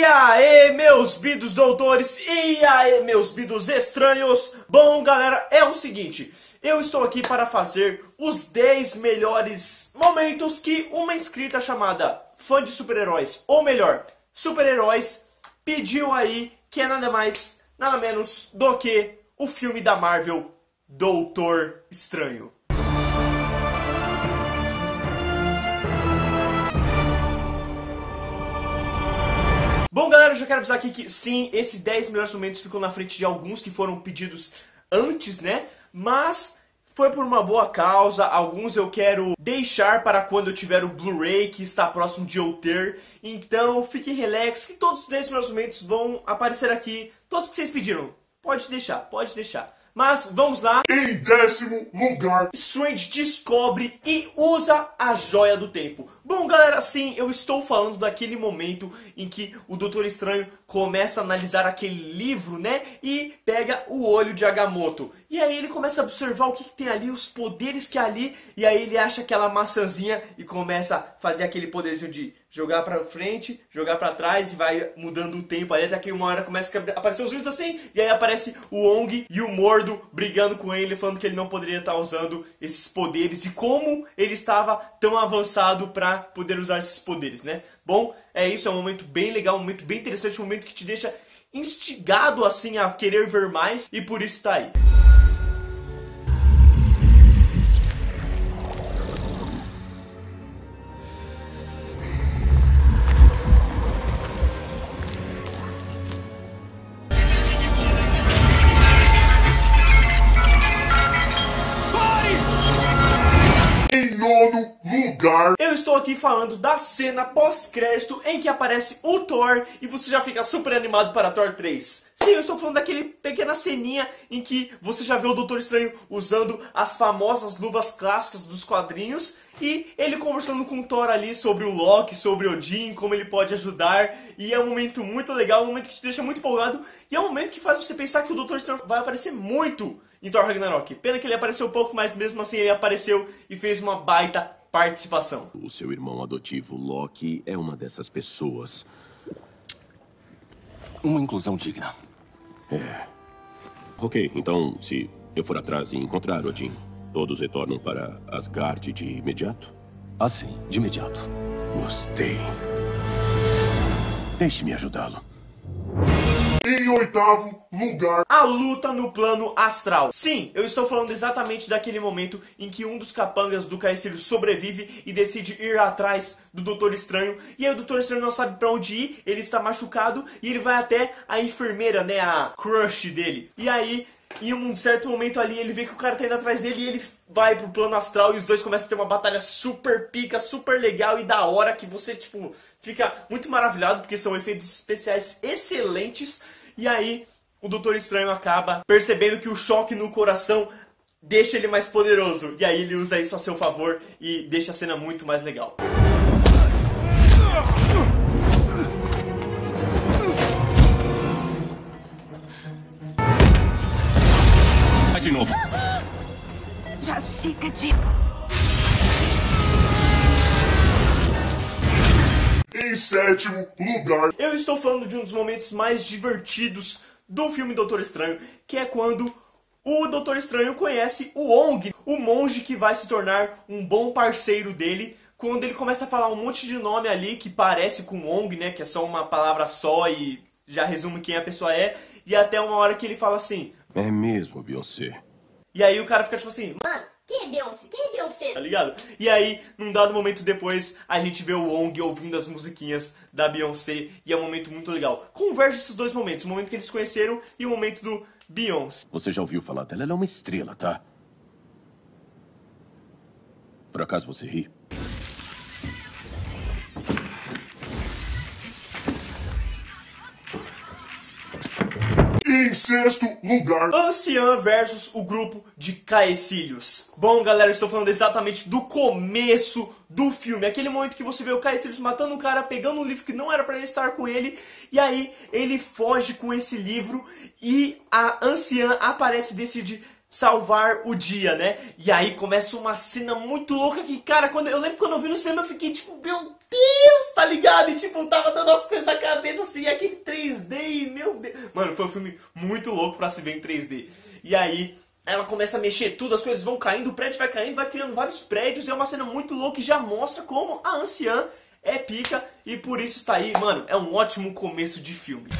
aí, meus bidos doutores, e aí, meus bidos estranhos. Bom, galera, é o seguinte, eu estou aqui para fazer os 10 melhores momentos que uma inscrita chamada fã de super-heróis, ou melhor, super-heróis, pediu aí, que é nada mais, nada menos do que o filme da Marvel, Doutor Estranho. Bom, galera, eu já quero avisar aqui que sim, esses 10 melhores momentos ficam na frente de alguns que foram pedidos antes, né? Mas foi por uma boa causa, alguns eu quero deixar para quando eu tiver o Blu-ray, que está próximo de eu ter. Então, fiquem relax, que todos os 10 melhores momentos vão aparecer aqui, todos que vocês pediram. Pode deixar, pode deixar. Mas vamos lá. Em 10º lugar, Strange descobre e usa a Joia do Tempo. Bom, galera, sim, eu estou falando daquele momento em que o Doutor Estranho começa a analisar aquele livro, né? E pega o olho de Agamotto. E aí ele começa a observar o que tem ali, os poderes que há ali. E aí ele acha aquela maçãzinha e começa a fazer aquele poderzinho de jogar pra frente, jogar pra trás e vai mudando o tempo ali. Até que uma hora começa a aparecer os vídeos assim. E aí aparece o Wong e o Mordo brigando com ele, falando que ele não poderia estar usando esses poderes. E como ele estava tão avançado pra poder usar esses poderes, né? Bom, é isso, é um momento bem legal, um momento bem interessante, um momento que te deixa instigado assim a querer ver mais e por isso tá aí. em 9º lugar, Eu estou aqui falando da cena pós-crédito em que aparece o Thor e você já fica super animado para Thor 3. Sim, eu estou falando daquele pequena ceninha em que você já vê o Doutor Estranho usando as famosas luvas clássicas dos quadrinhos e ele conversando com o Thor ali sobre o Loki, sobre Odin, como ele pode ajudar. E é um momento muito legal, um momento que te deixa muito empolgado e é um momento que faz você pensar que o Doutor Estranho vai aparecer muito em Thor Ragnarok. Pena que ele apareceu pouco, mas mesmo assim ele apareceu e fez uma baita participação. O seu irmão adotivo, Loki, é uma dessas pessoas. Uma inclusão digna. Ok, então, se eu for atrás e encontrar Odin, todos retornam para Asgard de imediato? Assim, de imediato. Gostei. Deixe-me ajudá-lo. em 8º lugar, A luta no plano astral. Sim, eu estou falando exatamente daquele momento em que um dos capangas do Caecilius sobrevive e decide ir atrás do Doutor Estranho. E aí o Doutor Estranho não sabe pra onde ir, ele está machucado e ele vai até a enfermeira, né, a crush dele. E aí, em um certo momento ali, ele vê que o cara tá indo atrás dele e ele vai pro plano astral e os dois começam a ter uma batalha super pica, super legal e da hora que você, tipo, fica muito maravilhado porque são efeitos especiais excelentes. E aí, o Doutor Estranho acaba percebendo que o choque no coração deixa ele mais poderoso. E aí ele usa isso a seu favor e deixa a cena muito mais legal. Vai de novo. Já chega de... em 7º lugar, Eu estou falando de um dos momentos mais divertidos do filme Doutor Estranho, que é quando o Doutor Estranho conhece o Wong, o monge que vai se tornar um bom parceiro dele, quando ele começa a falar um monte de nome ali que parece com Wong, né, que é só uma palavra só e já resume quem a pessoa é, e até uma hora que ele fala assim, É mesmo, Beyoncé. e aí o cara fica tipo assim, Mano, quem é Beyoncé? Quem é Beyoncé? tá ligado? E aí, num dado momento depois, a gente vê o Wong ouvindo as musiquinhas da Beyoncé e é um momento muito legal. Converge esses dois momentos, o momento que eles se conheceram e o momento do Beyoncé. Você já ouviu falar dela? Ela é uma estrela, tá? Por acaso você ri? em 6º lugar, Anciã versus o grupo de Caecilius. Bom, galera, eu estou falando exatamente do começo do filme. Aquele momento que você vê o Caecilius matando um cara, pegando um livro que não era pra ele estar com ele. E aí, ele foge com esse livro e a Anciã aparece e decide salvar o dia, né? E aí começa uma cena muito louca que, cara, eu lembro quando eu vi no cinema, eu fiquei tipo, meu Deus, tá ligado? E tipo, tava dando as coisas na cabeça assim, aquele 3D, meu Deus. Mano, foi um filme muito louco pra se ver em 3D. E aí, ela começa a mexer tudo, as coisas vão caindo, o prédio vai caindo, vai criando vários prédios, e é uma cena muito louca e já mostra como a anciã é pica, e por isso está aí, mano, é um ótimo começo de filme.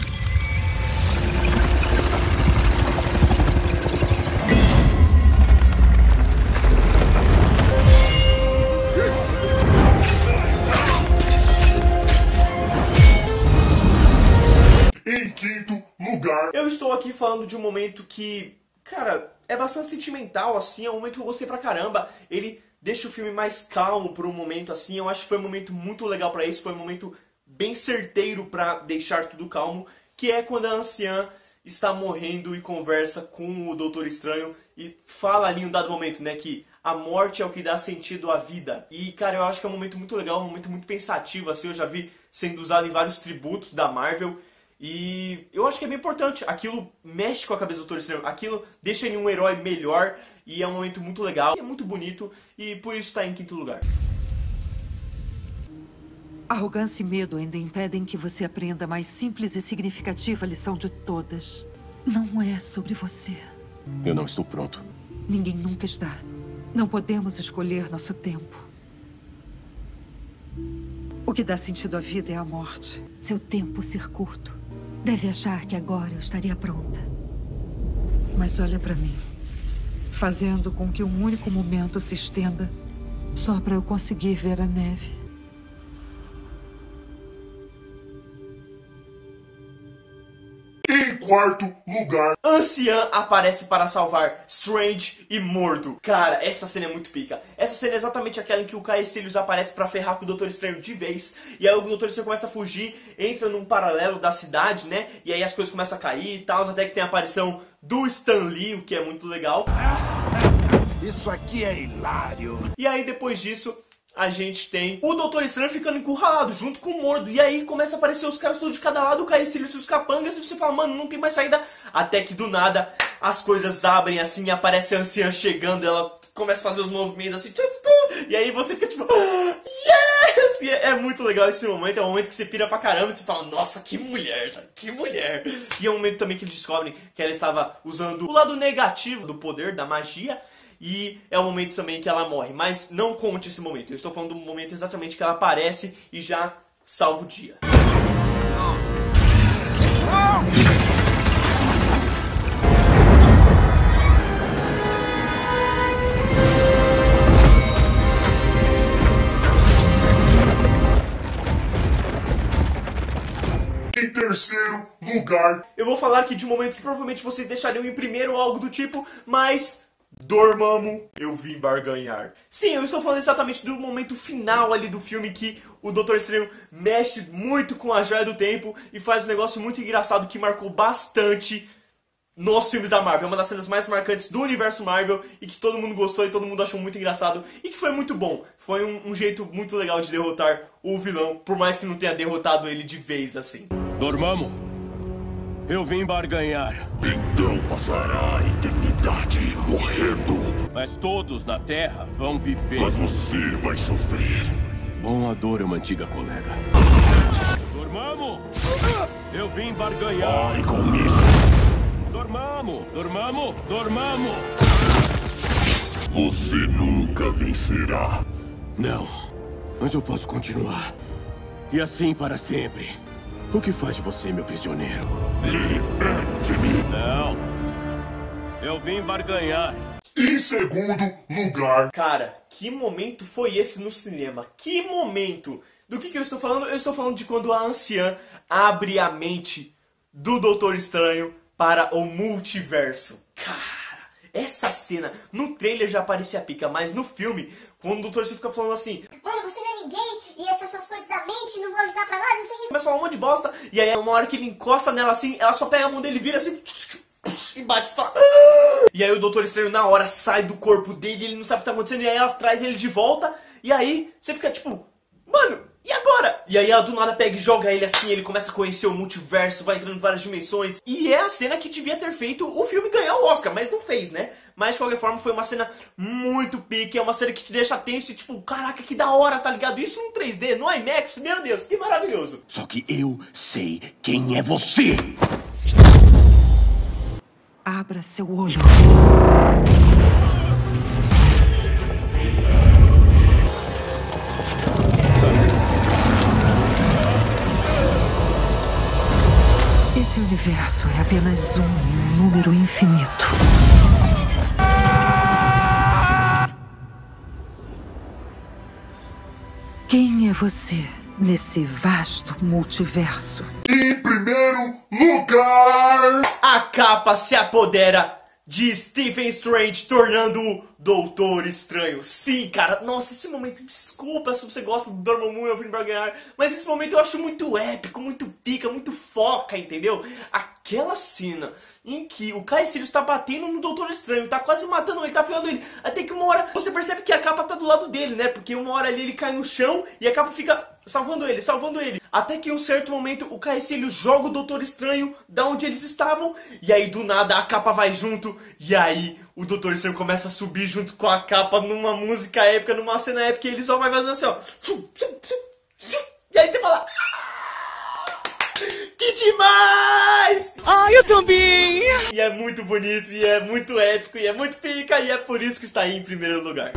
Em quinto lugar. Eu estou aqui falando de um momento que, cara, é bastante sentimental, assim, é um momento que eu gostei pra caramba. Ele deixa o filme mais calmo por um momento, assim, eu acho que foi um momento muito legal pra isso, foi um momento bem certeiro pra deixar tudo calmo, que é quando a anciã está morrendo e conversa com o Doutor Estranho e fala ali em um dado momento, né, que a morte é o que dá sentido à vida. E, cara, eu acho que é um momento muito legal, um momento muito pensativo, assim, eu já vi sendo usado em vários tributos da Marvel. E eu acho que é bem importante, aquilo mexe com a cabeça do Doutor Estranho, aquilo deixa ele um herói melhor e é um momento muito legal, é muito bonito e por isso está em quinto lugar. Arrogância e medo ainda impedem que você aprenda a mais simples e significativa lição de todas. Não é sobre você. Eu não estou pronto. Ninguém nunca está. Não podemos escolher nosso tempo. O que dá sentido à vida é a morte. Seu tempo ser curto. Deve achar que agora eu estaria pronta. Mas olha pra mim. Fazendo com que um único momento se estenda só pra eu conseguir ver a neve. Em quarto lugar. Anciã aparece para salvar Strange e Mordo. Cara, essa cena é muito pica. Essa cena é exatamente aquela em que o Caecilius aparece pra ferrar com o Doutor Estranho de vez. E aí o Doutor Estranho começa a fugir, entra num paralelo da cidade, né? E aí as coisas começam a cair e tal, até que tem a aparição do Stan Lee, o que é muito legal. Isso aqui é hilário. E aí depois disso, a gente tem o Doutor Estranho ficando encurralado junto com o Mordo. E aí começa a aparecer os caras todos de cada lado, o Caecilius e os capangas. E você fala, mano, não tem mais saída. Até que do nada as coisas abrem assim e aparece a anciã chegando. Ela começa a fazer os movimentos assim. E aí você fica tipo, yes! E é muito legal esse momento. É um momento que você pira pra caramba. E você fala, nossa, que mulher, que mulher. E é um momento também que eles descobrem que ela estava usando o lado negativo do poder, da magia. E é o momento também que ela morre. Mas não conte esse momento. Eu estou falando do momento exatamente que ela aparece e já salva o dia. Em terceiro lugar. Eu vou falar aqui de um momento que provavelmente vocês deixariam em primeiro ou algo do tipo, mas... Dormammu, eu vim barganhar. Sim, eu estou falando exatamente do momento final ali do filme que o Doutor Estranho mexe muito com a Joia do Tempo e faz um negócio muito engraçado que marcou bastante nos filmes da Marvel. É uma das cenas mais marcantes do universo Marvel e que todo mundo gostou e todo mundo achou muito engraçado e que foi muito bom. Foi um jeito muito legal de derrotar o vilão, por mais que não tenha derrotado ele de vez assim. Dormammu, eu vim barganhar. Então passará a eternidade morrendo. Mas todos na Terra vão viver. Mas você vai sofrer. Bom, a dor é uma antiga colega. Dormammu, eu vim barganhar. Pare com isso. Dormammu, Dormammu, Dormammu. Você nunca vencerá. Não, mas eu posso continuar. E assim para sempre. O que faz de você meu prisioneiro? Liberte-me. Não. Eu vim barganhar. Em segundo lugar. Cara, que momento foi esse no cinema? Que momento! Do que eu estou falando? Eu estou falando de quando a anciã abre a mente do Doutor Estranho para o multiverso. Cara, essa cena no trailer já parecia pica, mas no filme, quando o Doutor Estranho fica falando assim... Mano, você não é ninguém e essas suas coisas da mente não vão ajudar pra nada, não sei o que. Começa a falar um monte de bosta, e aí uma hora que ele encosta nela assim, ela só pega a mão dele, vira assim... E bate e fala... E aí o Doutor Estranho na hora sai do corpo dele, ele não sabe o que tá acontecendo, e aí ela traz ele de volta, e aí você fica tipo... Mano, e agora? E aí ela do nada pega e joga ele assim, ele começa a conhecer o multiverso, vai entrando em várias dimensões. E é a cena que devia ter feito o filme ganhar o Oscar, mas não fez, né? Mas de qualquer forma foi uma cena muito pique, é uma cena que te deixa tenso e tipo, caraca, que da hora, tá ligado? Isso no 3D, no IMAX, meu Deus, que maravilhoso. Só que eu sei quem é você. Abra seu olho. Esse universo é apenas um número infinito. Quem é você nesse vasto multiverso? Em primeiro lugar... A capa se apodera de Stephen Strange, tornando-o Doutor Estranho. Sim, cara, nossa, esse momento, desculpa se você gosta do Dormammu e o pra ganhar, mas esse momento eu acho muito épico, muito pica, muito foca, entendeu? Aquela cena em que o Kai Sirius tá batendo no Doutor Estranho, tá quase matando ele, tá ferrando ele, até que uma hora você percebe que a capa tá do lado dele, né? Porque uma hora ali ele cai no chão e a capa fica salvando ele, salvando ele. Até que em um certo momento o Kai Sirius joga o Doutor Estranho da onde eles estavam, e aí do nada a capa vai junto, e aí o Doutor Estranho começa a subir junto com a capa numa música épica, numa cena épica, e ele só vai fazendo assim, ó. E aí você fala... Que demais! Ah, eu também! E é muito bonito, e é muito épico, e é muito pica, e é por isso que está aí em primeiro lugar.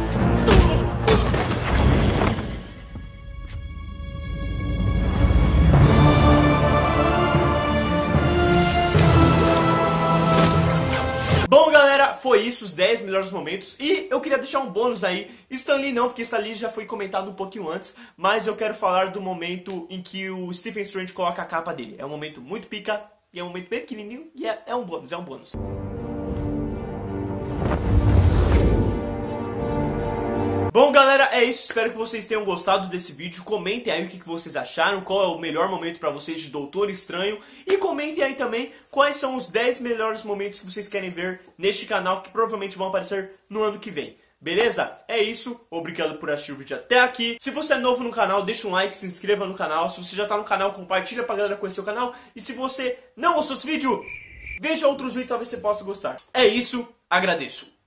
Bom, galera, foi isso, os 10 melhores momentos. E eu queria deixar um bônus aí. Stan Lee não, porque Stan Lee já foi comentado um pouquinho antes. Mas eu quero falar do momento em que o Stephen Strange coloca a capa dele. É um momento muito pica, e é um momento bem pequenininho, e é um bônus, é um bônus. Bom, galera, é isso. Espero que vocês tenham gostado desse vídeo. Comentem aí o que vocês acharam, qual é o melhor momento pra vocês de Doutor Estranho. E comentem aí também quais são os 10 melhores momentos que vocês querem ver neste canal, que provavelmente vão aparecer no ano que vem. Beleza? É isso. Obrigado por assistir o vídeo até aqui. Se você é novo no canal, deixa um like, se inscreva no canal. Se você já tá no canal, compartilha pra galera conhecer o canal. E se você não gostou desse vídeo, veja outros vídeos, talvez você possa gostar. É isso. Agradeço.